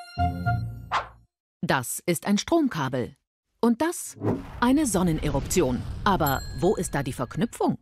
Das ist ein Stromkabel. Und das eine Sonneneruption. Aber wo ist da die Verknüpfung?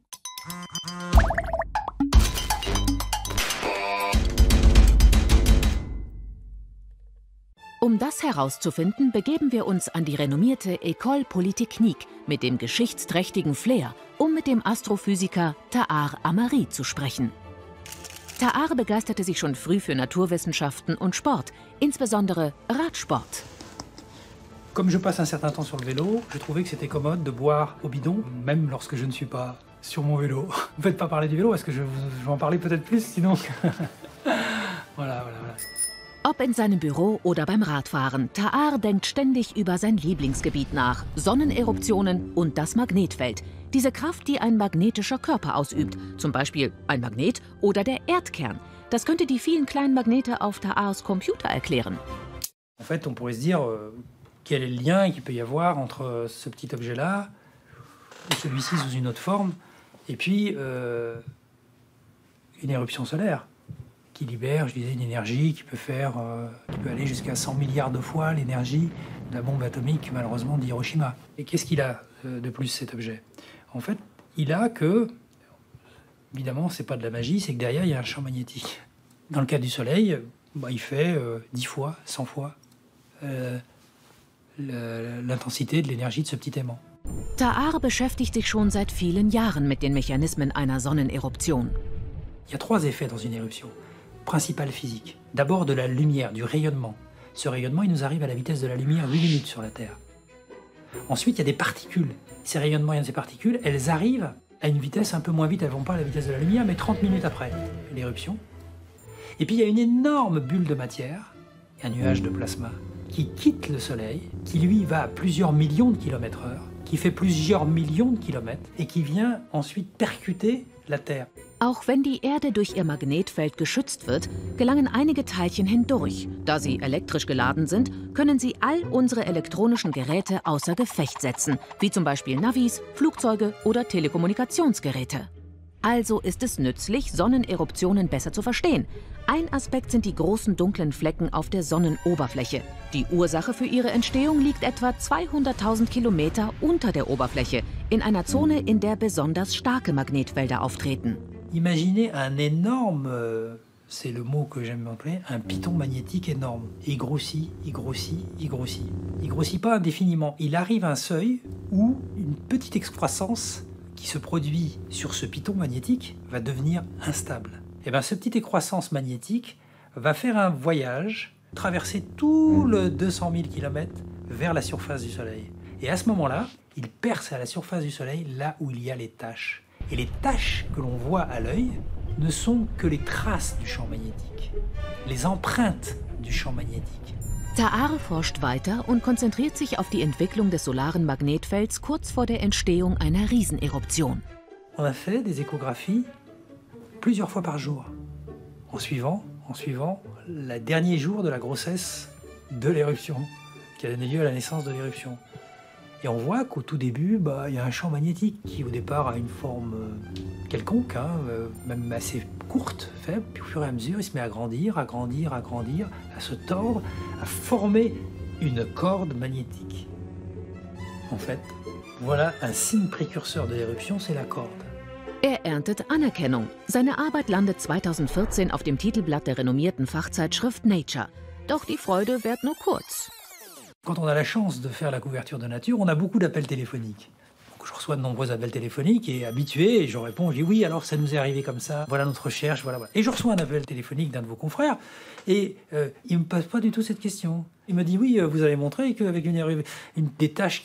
Um das herauszufinden, begeben wir uns an die renommierte École Polytechnique mit dem geschichtsträchtigen Flair, um mit dem Astrophysiker Tahar Amari zu sprechen. Tahar begeisterte sich schon früh für Naturwissenschaften und Sport, insbesondere Radsport. Comme je passe un certain temps sur le vélo, je trouvais que c'était commode de boire au bidon, même lorsque je ne suis pas sur mon vélo. Ne faites pas parler du vélo, parce que je vais en parler peut-être plus, sinon... voilà. Ob in seinem Büro oder beim Radfahren, Tahar denkt ständig über sein Lieblingsgebiet nach, Sonneneruptionen und das Magnetfeld. Diese Kraft, die ein magnetischer Körper ausübt, zum Beispiel ein Magnet oder der Erdkern. Das könnte die vielen kleinen Magnete auf Tahars Computer erklären. En fait, on pourrait se dire quel est le lien qu'il peut y avoir entre ce petit objet-là, ou celui-ci sous une autre forme, et puis une éruption solaire qui libère, je disais, une énergie qui peut aller jusqu'à 100 milliards de fois l'énergie de la bombe atomique, malheureusement, d'Hiroshima. Et qu'est-ce qu'il a de plus, cet objet? En fait, il a que, évidemment, c'est pas de la magie, c'est que derrière, il y a un champ magnétique. Dans le cas du Soleil, il fait 10 fois, 100 fois l'intensité de l'énergie de ce petit aimant. Tahar beschäftigt sich schon seit vielen Jahren mit den Mechanismen einer Sonneneruption. Il y a 3 effets dans une éruption. Principal physique. D'abord de la lumière, du rayonnement. Ce rayonnement, il nous arrive à la vitesse de la lumière 8 minutes sur la Terre. Ensuite, il y a des particules. Ces rayonnements et ces particules, elles arrivent à une vitesse un peu moins vite, elles ne vont pas à la vitesse de la lumière, mais 30 minutes après l'éruption. Et puis il y a une énorme bulle de matière, un nuage de plasma, qui quitte le Soleil, qui lui va à plusieurs millions de kilomètres/heure, qui fait plusieurs millions de kilomètres et qui vient ensuite percuter la Terre. Auch wenn die Erde durch ihr Magnetfeld geschützt wird, gelangen einige Teilchen hindurch. Da sie elektrisch geladen sind, können sie all unsere elektronischen Geräte außer Gefecht setzen, wie zum Beispiel Navis, Flugzeuge oder Telekommunikationsgeräte. Also ist es nützlich, Sonneneruptionen besser zu verstehen. Ein Aspekt sind die großen dunklen Flecken auf der Sonnenoberfläche. Die Ursache für ihre Entstehung liegt etwa 200.000 Kilometer unter der Oberfläche, in einer Zone, in der besonders starke Magnetfelder auftreten. Imaginez un énorme, c'est le mot que j'aime employer, un piton magnétique énorme. Il grossit, il grossit, il grossit. Il grossit pas indéfiniment. Il arrive à un seuil où une petite excroissance qui se produit sur ce piton magnétique va devenir instable. Et bien, cette petite excroissance magnétique va faire un voyage, traverser tout le 200 000 km vers la surface du Soleil. Et à ce moment-là, il perce à la surface du Soleil là où il y a les taches. Et les taches que l'on voit à l'œil ne sont que les traces du champ magnétique, les empreintes du champ magnétique. Tahar forscht weiter und konzentriert sich auf die Entwicklung des solaren Magnetfelds kurz vor der Entstehung einer Rieseneruption. On a fait des échographies plusieurs fois par jour, en suivant le dernier jour de la grossesse de l'éruption, qui a donné lieu à la naissance de l'éruption. Et on voit qu'au tout début, il y a un champ magnétique qui au départ a une forme quelconque, même assez courte, faible, puis au fur et à mesure il se met à grandir, à se tordre, à former une corde magnétique. En fait, voilà un signe précurseur de l'éruption, c'est la corde. Erntet Anerkennung. Seine Arbeit landet 2014 auf dem Titelblatt der renommierten Fachzeitschrift Nature. Doch die Freude währt nur kurz. Quand on a la chance de faire la couverture de nature, on a beaucoup d'appels téléphoniques. Donc je reçois de nombreux appels téléphoniques et habitué, et je réponds, je dis oui, alors ça nous est arrivé comme ça, voilà notre recherche, voilà. Et je reçois un appel téléphonique d'un de vos confrères, et il ne me pose pas du tout cette question. Il me dit oui, vous avez montré qu'avec des taches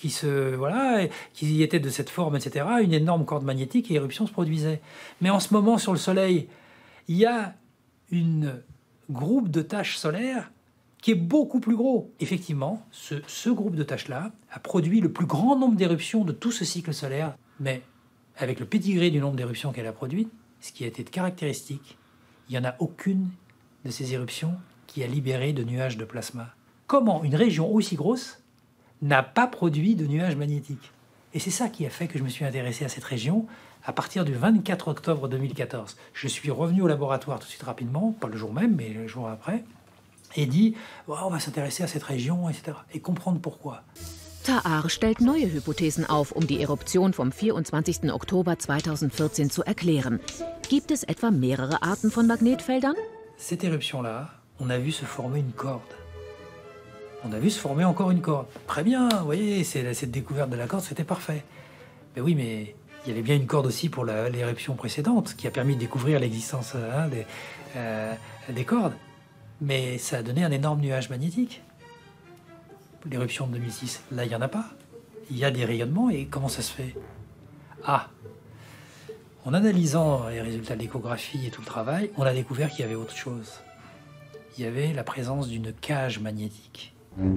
qui étaient de cette forme, etc., une énorme corde magnétique et éruption se produisait. Mais en ce moment, sur le Soleil, il y a un groupe de taches solaires qui est beaucoup plus gros. Effectivement, ce groupe de taches-là a produit le plus grand nombre d'éruptions de tout ce cycle solaire, mais avec le pédigré du nombre d'éruptions qu'elle a produites, ce qui a été caractéristique, il n'y en a aucune de ces éruptions qui a libéré de nuages de plasma. Comment une région aussi grosse n'a pas produit de nuages magnétiques? Et c'est ça qui a fait que je me suis intéressé à cette région à partir du 24 octobre 2014. Je suis revenu au laboratoire tout de suite rapidement, pas le jour même, mais le jour après. et dit oh, on va s'intéresser à cette région, etc. Et comprendre pourquoi. Ta'ar stellt neue Hypothesen auf, die Eruption vom 24. Oktober 2014 zu erklären. Gibt es etwa mehrere Arten von Magnetfeldern? Cette éruption-là, on a vu se former une corde. On a vu se former encore une corde. Très bien, vous voyez, cette découverte de la corde, c'était parfait. Mais oui, mais il y avait bien une corde aussi pour l'éruption précédente, qui a permis de découvrir l'existence des cordes. Mais ça a donné un énorme nuage magnétique. L'éruption de 2006, là, il n'y en a pas. Il y a des rayonnements, et comment ça se fait? Ah, en analysant les résultats de l'échographie et tout le travail, on a découvert qu'il y avait autre chose. Il y avait la présence d'une cage magnétique.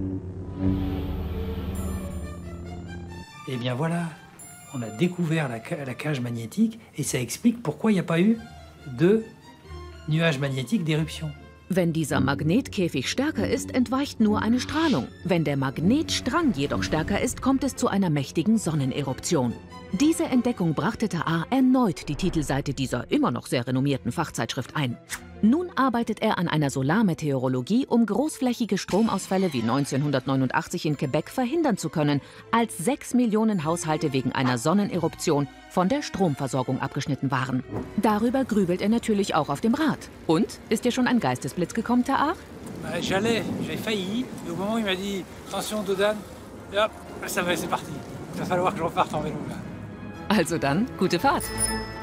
Et bien voilà, on a découvert la cage magnétique, et ça explique pourquoi il n'y a pas eu de nuage magnétique d'éruption. Wenn dieser Magnetkäfig stärker ist, entweicht nur eine Strahlung. Wenn der Magnetstrang jedoch stärker ist, kommt es zu einer mächtigen Sonneneruption. Diese Entdeckung brachte Ta'ar erneut die Titelseite dieser immer noch sehr renommierten Fachzeitschrift ein. Nun arbeitet er an einer Solarmeteorologie, großflächige Stromausfälle wie 1989 in Quebec verhindern zu können, als 6 Millionen Haushalte wegen einer Sonneneruption von der Stromversorgung abgeschnitten waren. Darüber grübelt er natürlich auch auf dem Rad. Und, ist dir schon ein Geistesblitz gekommen, Ta'ar? J'ai failli, et au moment où il m'a dit « Attention, Dodane », hop, ça va, c'est parti. Il va falloir que je reparte en vélo, là. Also dann, gute Fahrt!